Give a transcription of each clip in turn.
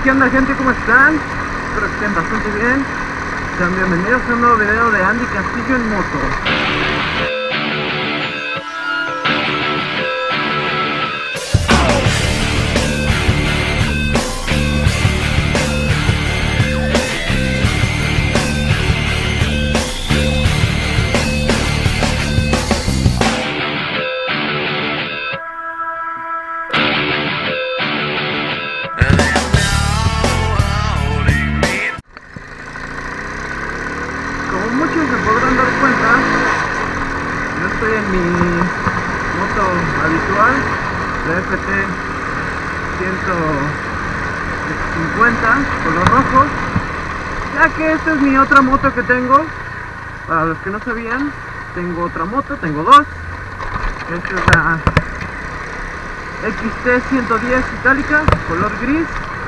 ¿Qué onda, gente? ¿Cómo están? Espero que estén bastante bien. Sean bienvenidos a un nuevo video de Andy Castillo en moto. Muchos se podrán dar cuenta, yo estoy en mi moto habitual, la FT 150 color rojo, ya que esta es mi otra moto que tengo. Para los que no sabían, tengo otra moto, tengo dos. Esta es la XT 110 itálica, color gris.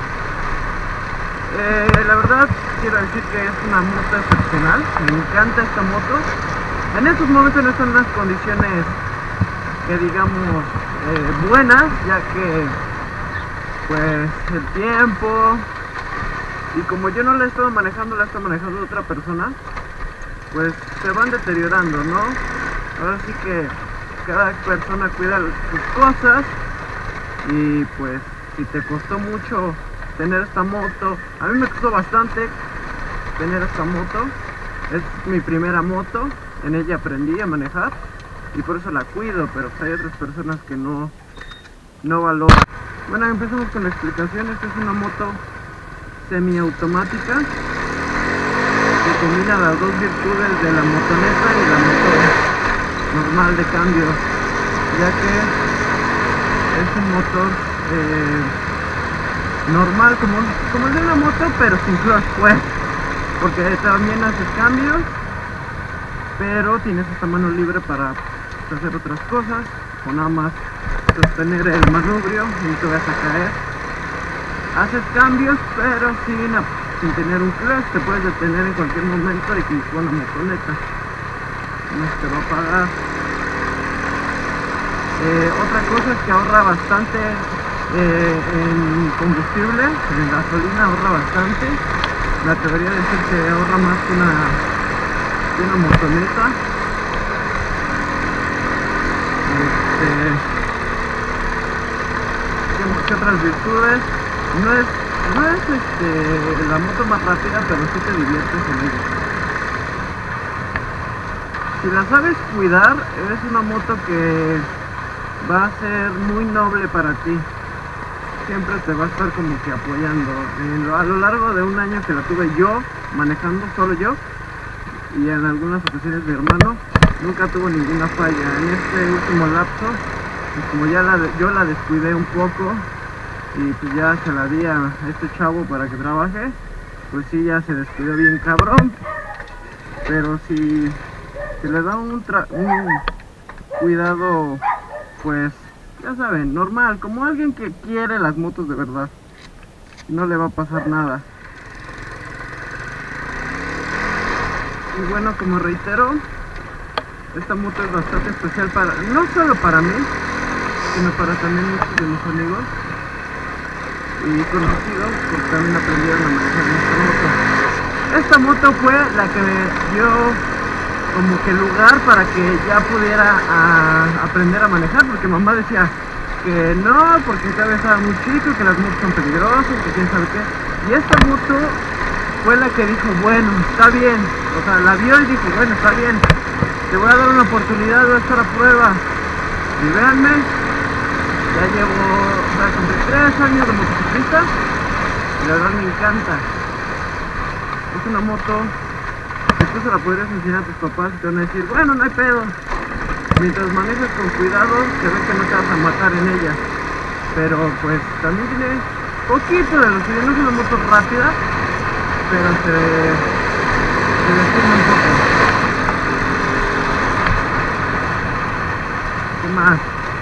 La verdad quiero decir que es una moto excepcional, me encanta esta moto. En estos momentos no están en unas condiciones que digamos buenas, ya que pues el tiempo y como yo no la he estado manejando, la está manejando otra persona, pues se van deteriorando, ¿no? Ahora sí que cada persona cuida sus cosas y pues si te costó mucho tener esta moto, a mí me costó bastante tener esta moto, es mi primera moto, en ella aprendí a manejar y por eso la cuido, pero pues hay otras personas que no valoran. Bueno, empezamos con la explicación. Esta es una moto semiautomática que combina las dos virtudes de la motoneta y la moto normal de cambio, ya que es un motor normal como el de una moto, pero sin clutch, pues, porque también haces cambios, pero tienes esta mano libre para hacer otras cosas, o nada más sostener el manubrio y no te vas a caer. Haces cambios, pero sin tener un clutch, te puedes detener en cualquier momento y con la motoneta no se te va a apagar. Otra cosa es que ahorra bastante en combustible, en gasolina ahorra bastante. Me atrevería a decir que ahorra más que una motoneta. ¿Qué otras virtudes? No es la moto más rápida, pero sí te diviertes en ella. Si la sabes cuidar, es una moto que va a ser muy noble para ti. Siempre te va a estar como que apoyando. A lo largo de un año que la tuve yo manejando, solo yo, y en algunas ocasiones mi hermano, nunca tuvo ninguna falla. En este último lapso, pues como yo la descuidé un poco y pues ya se la di a este chavo para que trabaje, pues sí, ya se descuidó bien cabrón. Pero si le da un cuidado, pues ya saben, normal, como alguien que quiere las motos de verdad, no le va a pasar nada. Y bueno, como reitero, esta moto es bastante especial no solo para mí, sino para también muchos de mis amigos y conocidos, porque también aprendieron a manejar esta moto. Esta moto fue la que me dio como que lugar para que ya pudiera aprender a manejar, porque mamá decía que no, porque todavía estaba muy chico, que las motos son peligrosas, que quién sabe qué. Y esta moto fue la que dijo, bueno, está bien, o sea, la vio y dijo, bueno, está bien, te voy a dar una oportunidad, voy a estar a prueba. Y véanme, ya cumplí 3 años de motociclista y la verdad me encanta. Es una moto que tú se la podrías enseñar a tus papás y te van a decir, bueno, no hay pedo, mientras manejes con cuidado se ve que no te vas a matar en ella. Pero pues también tiene poquito de velocidad, no es una moto rápida, pero se detiene un poco. ¿Qué más?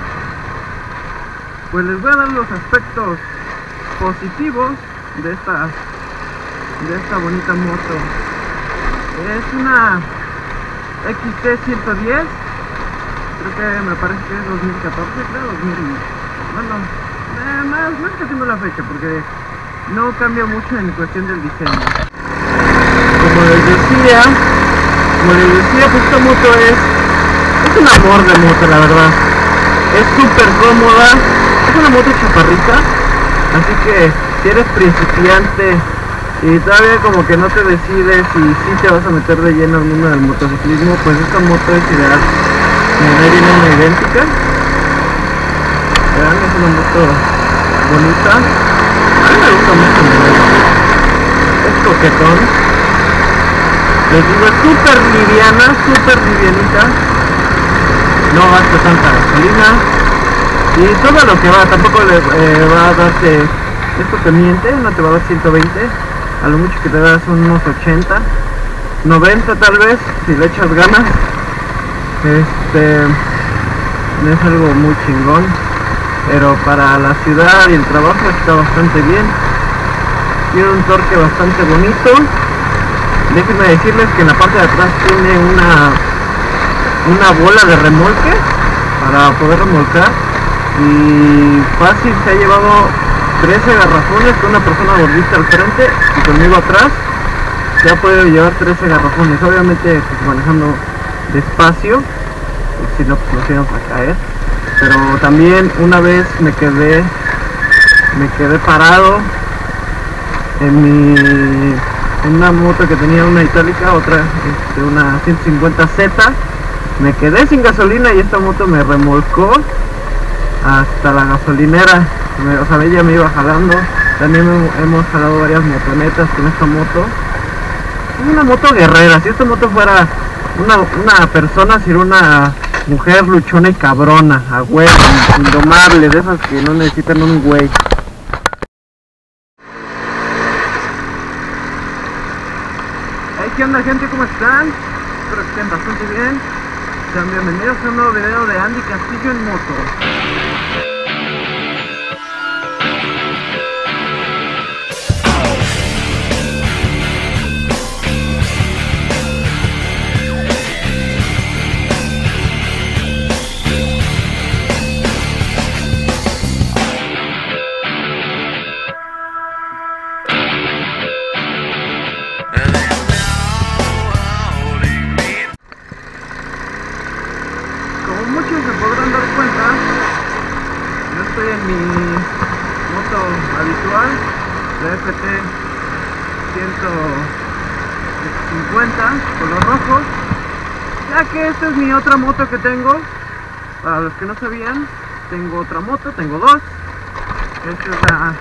Pues les voy a dar los aspectos positivos de esta bonita moto. Es una XT 110, creo que me parece que es 2014, creo, 2000, bueno, más que tengo la fecha, porque no cambia mucho en cuestión del diseño. Como les decía, pues esta moto es un amor de moto, la verdad. Es súper cómoda, es una moto chaparrita, así que si eres principiante y todavía como que no te decides si te vas a meter de lleno al mundo del motociclismo, pues esta moto es ideal. Ahí viene una idéntica. Vean, es una moto bonita. A mí me gusta mucho el modelo. Es coquetón. Les digo, es súper liviana, súper livianita. No gasta tanta gasolina. Y todo lo que va, tampoco le va a darte, esto te miente, no te va a dar 120. A lo mucho que te da son unos 80, 90 tal vez, si le echas ganas. Es algo muy chingón, pero para la ciudad y el trabajo está bastante bien. Tiene un torque bastante bonito. Déjenme decirles que en la parte de atrás tiene una bola de remolque para poder remolcar, y fácil se ha llevado 13 garrafones con una persona gordita al frente y conmigo atrás. Ya puedo llevar 13 garrafones, obviamente pues manejando despacio, si no pues nos íbamos a caer. Pero también una vez me quedé parado en una moto que tenía, una itálica, otra una 150Z. Me quedé sin gasolina y esta moto me remolcó hasta la gasolinera. O sea, ella me iba jalando. También hemos jalado varias motonetas con esta moto. Es una moto guerrera. Si esta moto fuera una persona, sería una mujer luchona y cabrona, a huevo, indomable, de esas que no necesitan un güey. Hey, ¿qué onda, gente? ¿Cómo están? Espero que estén bastante bien. Sean bienvenidos a un nuevo video de Andy Castillo en moto. Muchos se podrán dar cuenta, yo estoy en mi moto habitual, la FT 150 color rojo, ya que esta es mi otra moto que tengo. Para los que no sabían, tengo otra moto, tengo dos. Esta es la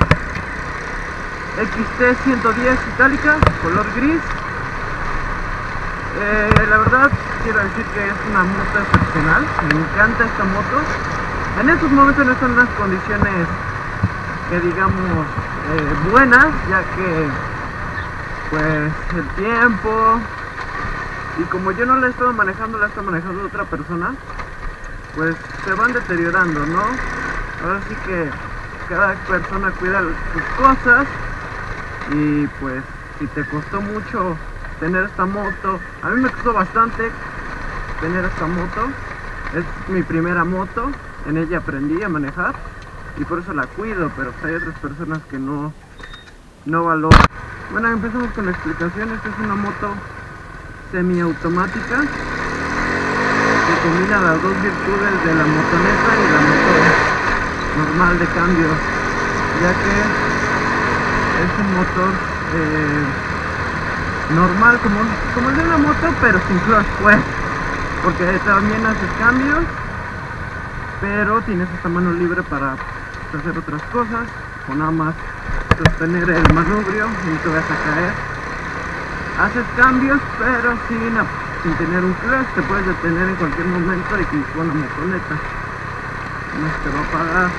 XT 110 itálica, color gris. La verdad quiero decir que es una moto excepcional, me encanta esta moto. En estos momentos no están en unas condiciones que digamos buenas, ya que pues el tiempo, y como yo no la he estado manejando, la está manejando otra persona, pues se van deteriorando, ¿no? Ahora sí que cada persona cuida sus cosas, y pues si te costó mucho tener esta moto, a mí me costó bastante tener esta moto. Es mi primera moto, en ella aprendí a manejar y por eso la cuido, pero hay otras personas que no valoran. Bueno, empezamos con la explicación. Esta es una moto semiautomática que combina las dos virtudes de la motoneta y la moto normal de cambio, ya que es un motor normal, como el de una moto, pero sin clutch, pues, porque también haces cambios, pero tienes esta mano libre para hacer otras cosas, o nada más sostener el manubrio y no te vas a caer. Haces cambios, pero sin tener un clutch. Te puedes detener en cualquier momento y con una motoneta no te va a pagar.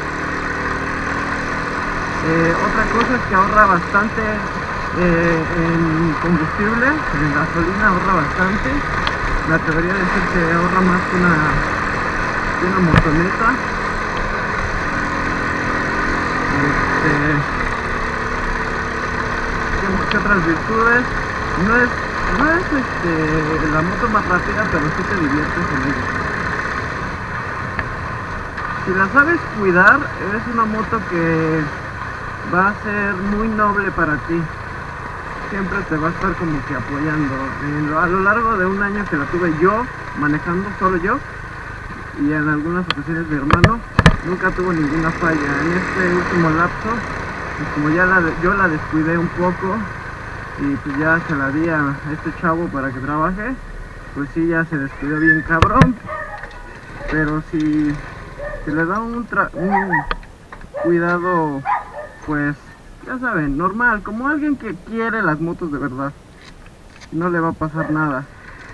Otra cosa es que ahorra bastante en combustible, en gasolina ahorra bastante. Me atrevería a decir que ahorra más que una motoneta. ¿Qué otras virtudes? No es la moto más rápida, pero sí te diviertes en ella. Si la sabes cuidar, es una moto que va a ser muy noble para ti. Siempre te va a estar como que apoyando. A lo largo de un año que la tuve yo manejando, solo yo, y en algunas ocasiones mi hermano, nunca tuvo ninguna falla. En este último lapso, pues como yo la descuidé un poco y pues ya se la di a este chavo para que trabaje, pues sí, ya se descuidó bien cabrón. Pero si le da un cuidado, pues ya saben, normal, como alguien que quiere las motos de verdad, no le va a pasar nada.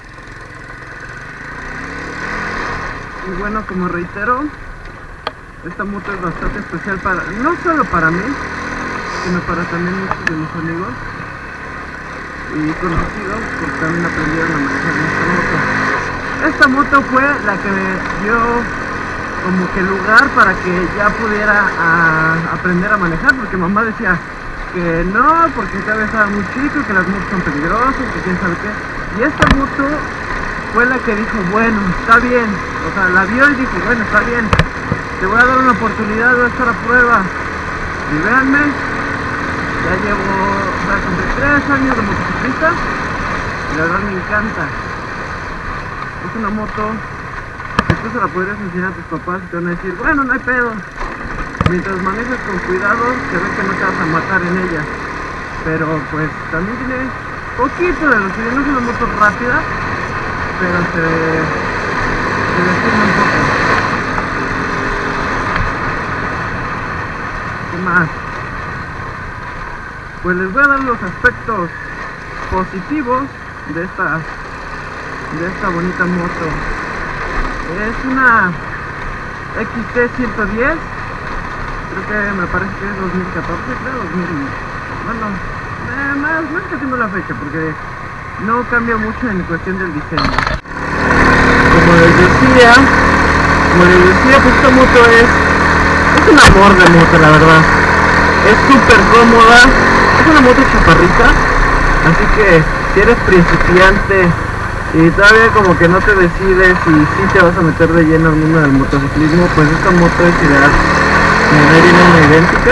Y bueno, como reitero, esta moto es bastante especial no solo para mí, sino para también muchos de mis amigos y conocidos, porque también aprendieron a manejar esta moto. Esta moto fue la que me dio como que lugar para que ya pudiera aprender a manejar, porque mamá decía que no, porque todavía estaba muy chico, que las motos son peligrosas, que quién sabe qué. Y esta moto fue la que dijo, bueno, está bien, o sea, la vio y dijo, bueno, está bien, te voy a dar una oportunidad, voy a estar a prueba. Y véanme, ya llevo, voy a cumplir 3 años de motociclista y la verdad me encanta. Es una moto que tú se la podrías enseñar a tus papás y te van a decir, bueno, no hay pedo, mientras manejes con cuidado, se ve que no te vas a matar en ella. Pero pues también tiene poquito de lo que no es una moto rápida, pero se detiene un poco. ¿Qué más? Pues les voy a dar los aspectos positivos de esta bonita moto. Es una XT110, creo que me parece que es 2014, creo, 2000, bueno, más que tengo la fecha, porque no cambia mucho en cuestión del diseño. Como les decía, pues esta moto es un amor de moto, la verdad. Es súper cómoda, es una moto chaparrita, así que si eres principiante y todavía como que no te decides si te vas a meter de lleno al mundo del motociclismo, pues esta moto es ideal. Me viene una idéntica.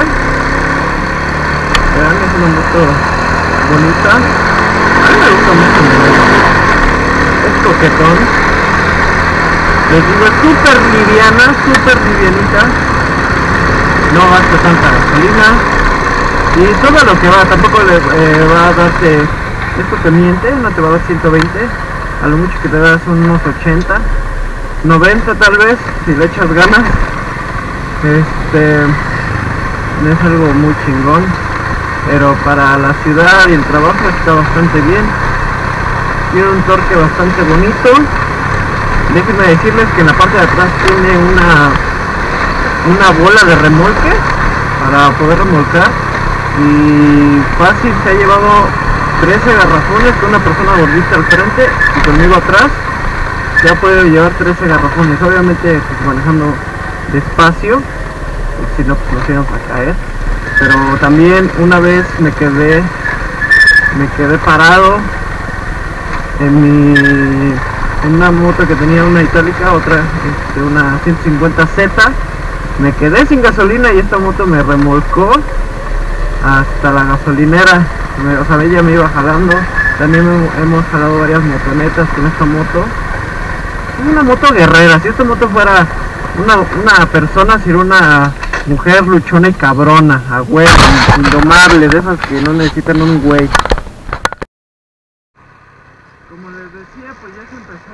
Vean, es una moto bonita. A mí me gusta mucho el modelo. Es coquetón. Les digo, es súper livianita. No gasta tanta gasolina. Y todo lo que va, tampoco le va a darte, esto te miente, no te va a dar 120. A lo mucho que te da son unos 80, 90 tal vez, si le echas ganas. Es algo muy chingón, pero para la ciudad y el trabajo está bastante bien. Tiene un torque bastante bonito. Déjenme decirles que en la parte de atrás tiene una bola de remolque para poder remolcar, y fácil se ha llevado 13 garrafones con una persona gordita al frente y conmigo atrás. Se ha podido llevar 13 garrafones, obviamente pues manejando despacio, si no pues nos íbamos a caer. Pero también una vez me quedé parado en una moto que tenía una itálica, otra una 150Z. Me quedé sin gasolina y esta moto me remolcó hasta la gasolinera. O sea, ella me iba jalando. También hemos jalado varias motonetas con esta moto. Es una moto guerrera. Si esta moto fuera una persona, sería una mujer luchona y cabrona, a huevo, indomable, de esas que no necesitan un güey. Como les decía, pues ya se empezó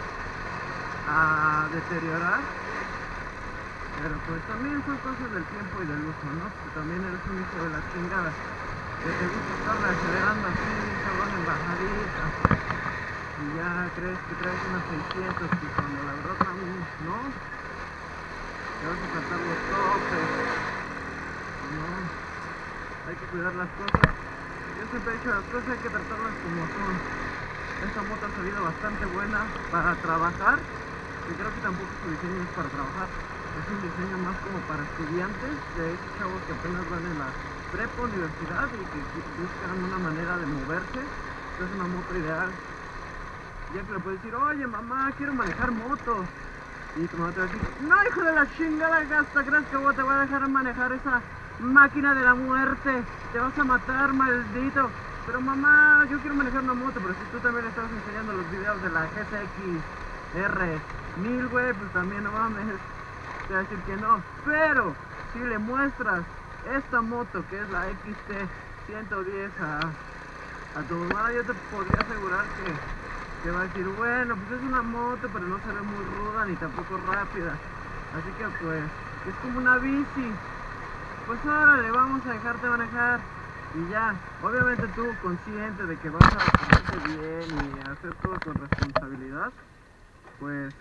a deteriorar, pero pues también son cosas del tiempo y del uso, ¿no? Porque también eres un hijo de la chingada, que te gusta estarle acelerando así, cabrón, en bajadita, y ya crees que traes unas 600, y cuando la verdad no, te vas a saltar los topes, no, hay que cuidar las cosas. Yo siempre he dicho, las cosas hay que tratarlas como son. Esta moto ha salido bastante buena para trabajar, que creo que tampoco su diseño es para trabajar, es un diseño más como para estudiantes, de esos chavos que apenas van en la prepa, universidad y que buscan una manera de moverse. Es una moto ideal, ya que le puedes decir, oye mamá, quiero manejar moto, Y tu mamá te va a decir, no, hijo de la chingada gasta, ¿crees que te voy a dejar manejar esa máquina de la muerte? Te vas a matar, maldito. Pero mamá, yo quiero manejar una moto, pero si tú también le estás enseñando los videos de la GTX R1000, güey, pues también no mames, te va a decir que no. Pero si le muestras esta moto que es la XT110 a tu mamá, yo te podría asegurar que va a decir, bueno, pues es una moto, pero no se ve muy ruda ni tampoco rápida. Así que pues, es como una bici. Pues órale, vamos a dejarte manejar. Y ya, obviamente tú consciente de que vas a hacerte bien y hacer todo con responsabilidad, pues,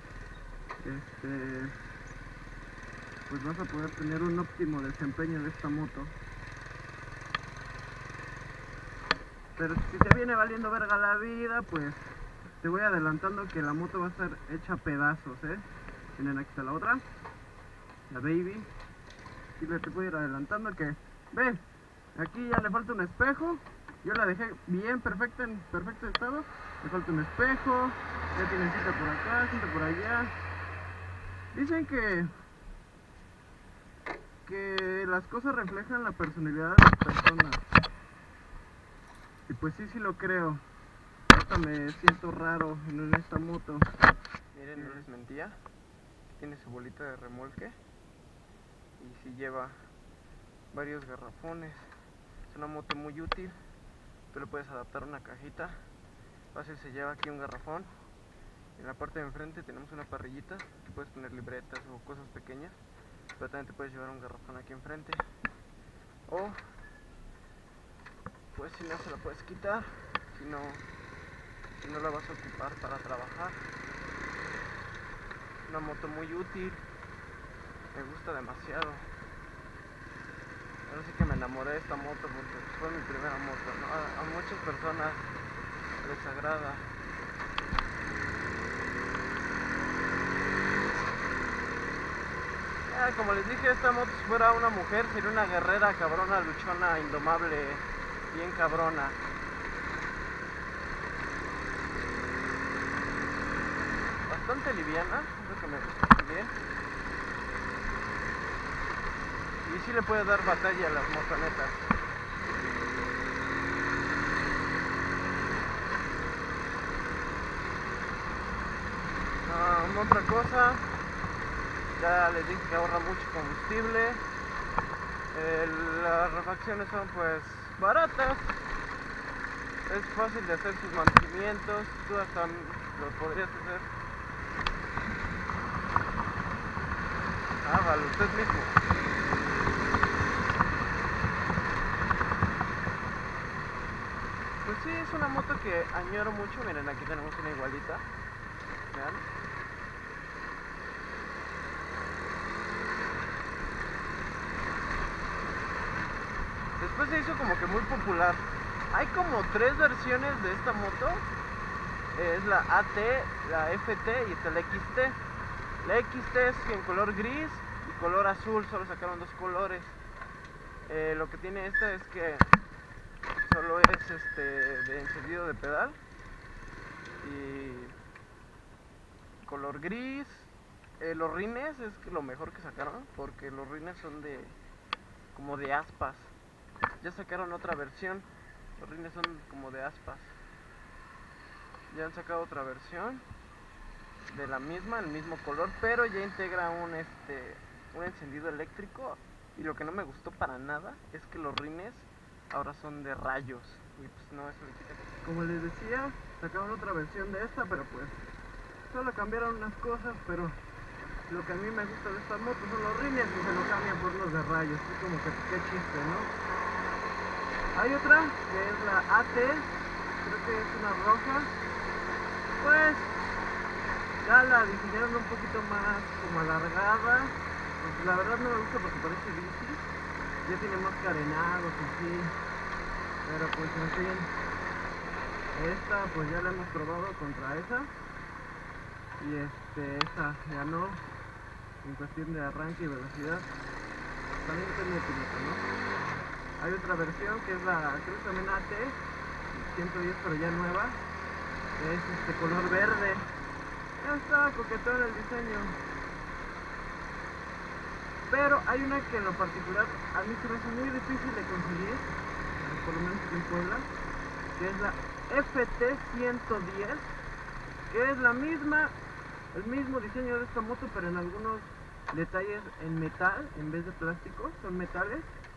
pues vas a poder tener un óptimo desempeño de esta moto. Pero si te viene valiendo verga la vida, pues te voy adelantando que la moto va a estar hecha a pedazos, Miren, aquí está la otra, la baby. Y te voy a ir adelantando que, ve, aquí ya le falta un espejo. Yo la dejé bien perfecta, en perfecto estado. Le falta un espejo, ya tiene cinta por acá, cinta por allá. Dicen que las cosas reflejan la personalidad de las personas. Y pues sí lo creo. Ahorita me siento raro en esta moto. Miren, no les mentía. Tiene su bolita de remolque. Y sí lleva varios garrafones. Es una moto muy útil. Tú le puedes adaptar una cajita. Fácil, se lleva aquí un garrafón. En la parte de enfrente tenemos una parrillita que puedes poner libretas o cosas pequeñas. Pero también te puedes llevar un garrafón aquí enfrente. O pues si no, se la puedes quitar. Si no la vas a ocupar para trabajar. Una moto muy útil. Me gusta demasiado. Ahora sí que me enamoré de esta moto porque fue mi primera moto, ¿no? A muchas personas les agrada. Como les dije, esta moto si fuera una mujer sería una guerrera cabrona, luchona, indomable, bien cabrona. Bastante liviana, es lo que me gusta también. Y sí le puede dar batalla a las motonetas. Otra cosa, ya les dije que ahorra mucho combustible. Las refacciones son pues baratas. Es fácil de hacer sus mantenimientos. Tú hasta los podrías hacer. Hágalo usted mismo. Pues sí, es una moto que añoro mucho. Miren, aquí tenemos una igualita. Vean. Después se hizo como que muy popular. Hay como 3 versiones de esta moto. Es la AT, la FT y esta la XT. La XT es en color gris y color azul, solo sacaron 2 colores. Lo que tiene esta es que solo es de encendido de pedal y color gris. Los rines es lo mejor que sacaron porque los rines son como de aspas. Ya sacaron otra versión, los rines son como de aspas. Ya han sacado otra versión de la misma, el mismo color, pero ya integra un encendido eléctrico. Y lo que no me gustó para nada es que los rines ahora son de rayos. Y pues no, eso le quita. Como les decía, sacaron otra versión de esta, pero pues solo cambiaron unas cosas, pero lo que a mí me gusta de estas motos son los rines y se lo cambian por los de rayos. Es como que qué chiste, ¿no? Hay otra que es la AT, creo que es una roja. Pues ya la diseñaron un poquito más como alargada. Pues la verdad no me gusta porque parece bici. Ya tiene más carenados así. Pero pues en fin. Esta pues ya la hemos probado contra esa. Y esta ganó en cuestión de arranque y velocidad. También es mi opinión, ¿no? Hay otra versión que es la, creo que también AT 110, pero ya nueva. Es color verde. Ya está coquetón el diseño. Pero hay una que en lo particular a mí se me hace muy difícil de conseguir, por lo menos en Puebla, que es la FT110, que es la misma, el mismo diseño de esta moto, pero en algunos detalles en metal en vez de plástico, son metales.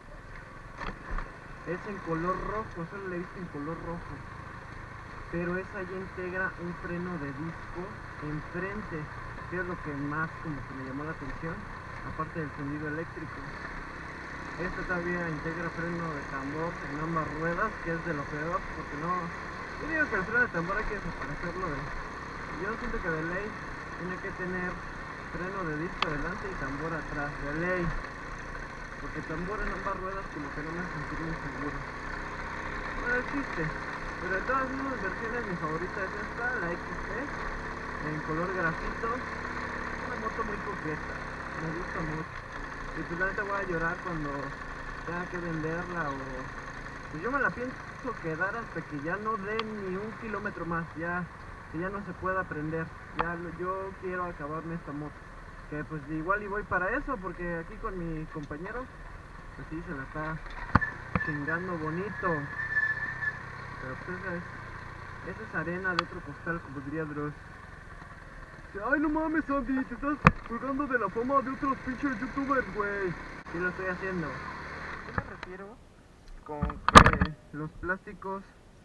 Es en color rojo, solo le he visto en color rojo, pero esa ya integra un freno de disco enfrente, que es lo que más como que me llamó la atención, aparte del sonido eléctrico. Esta todavía integra freno de tambor en ambas ruedas, que es de lo peor, porque no... Yo digo que el freno de tambor hay que desaparecerlo yo siento que de ley tiene que tener freno de disco adelante y tambor atrás, de ley. Porque tambor en ambas ruedas como que no me sentí muy seguro. Bueno, existe, pero de todas mis versiones mi favorita es esta, la XT, en color grafito. Una moto muy coqueta, me gusta mucho. Y pues la neta voy a llorar cuando tenga que venderla o... Pues yo me la pienso quedar hasta que ya no dé ni un kilómetro más, que ya no se pueda prender. Yo quiero acabarme esta moto. Que pues igual y voy para eso, porque aquí con mi compañero, pues sí, se la está chingando bonito. Pero pues esa es arena de otro costal, como diría Dross. Ay, no mames, Andy, te estás colgando de la fama de otros pinches youtubers, güey. Sí lo estoy haciendo. ¿A qué me refiero? Con que los plásticos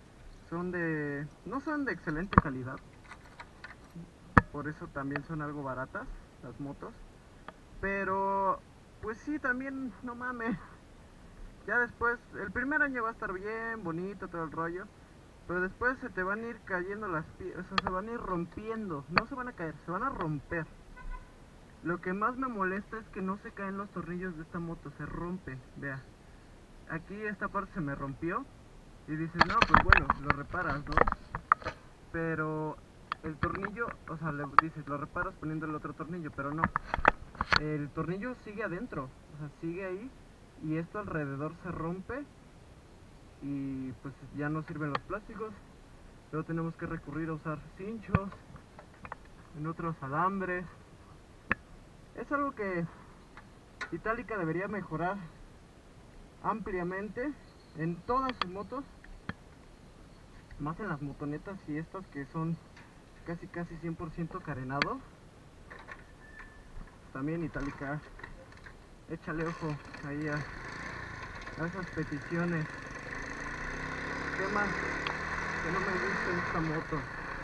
no son de excelente calidad. Por eso también son algo baratas las motos. Pero, pues sí, también, no mames. Ya después, el primer año va a estar bien, bonito, todo el rollo. Pero después se te van a ir cayendo las piezas, o sea, se van a ir rompiendo. No se van a caer, se van a romper. Lo que más me molesta es que no se caen los tornillos de esta moto, se rompe. Vea, aquí esta parte se me rompió. Y dices, no, pues bueno, lo reparas, ¿no? Pero el tornillo, o sea, le dices, lo reparas poniendo el otro tornillo, pero no. El tornillo sigue adentro, o sea, sigue ahí. Y esto alrededor se rompe. Y pues ya no sirven los plásticos. Luego tenemos que recurrir a usar cinchos en otros alambres. Es algo que Itálica debería mejorar ampliamente en todas sus motos, más en las motonetas y estas que son casi 100% carenado. También Itálica, échale ojo ahí a esas peticiones. ¿Qué más que no me gusta en esta moto?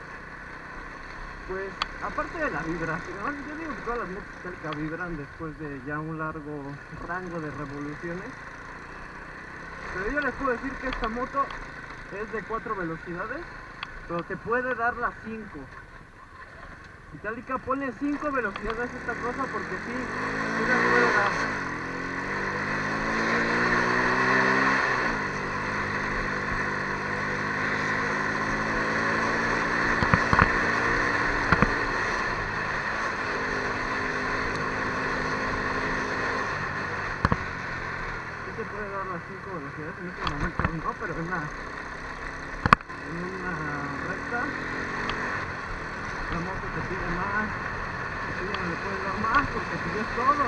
Pues aparte de la vibración, yo digo que todas las motos Itálica vibran después de ya un largo rango de revoluciones. Pero yo les puedo decir que esta moto es de 4 velocidades, pero te puede dar las 5. Itálica, ponle 5 velocidades a esta cosa porque sí las puede dar. Puede dar las 5 velocidades en este momento no, pero en una recta la moto te pide más, aquí ya no le puedes dar más porque te dio todo.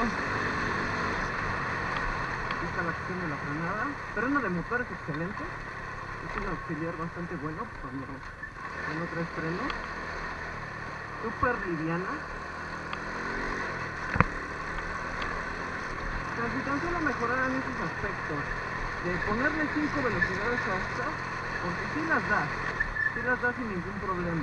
Aquí está la acción de la frenada, pero freno de motor es excelente, es un auxiliar bastante bueno cuando traes freno, súper liviana. Si tan solo mejoraran esos aspectos de ponerle 5 velocidades a esta, porque sí las da sin ningún problema.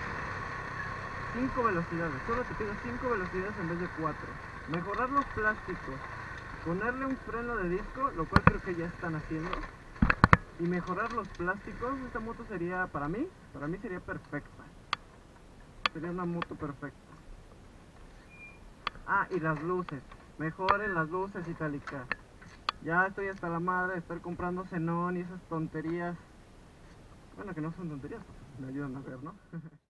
5 velocidades, solo te pido 5 velocidades en vez de 4. Mejorar los plásticos, ponerle un freno de disco, lo cual creo que ya están haciendo, y mejorar los plásticos. Esta moto sería, para mí sería perfecta. Sería una moto perfecta. Ah, y las luces. Mejoren las luces, Itálica. Ya estoy hasta la madre de estar comprando xenón y esas tonterías. Bueno, que no son tonterías, porque me ayudan a ver, ¿no?